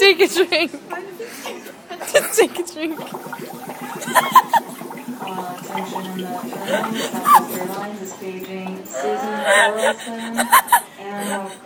take a drink. Just take a drink. Attention in the film, Southwest Airlines is staging Susan Carlson and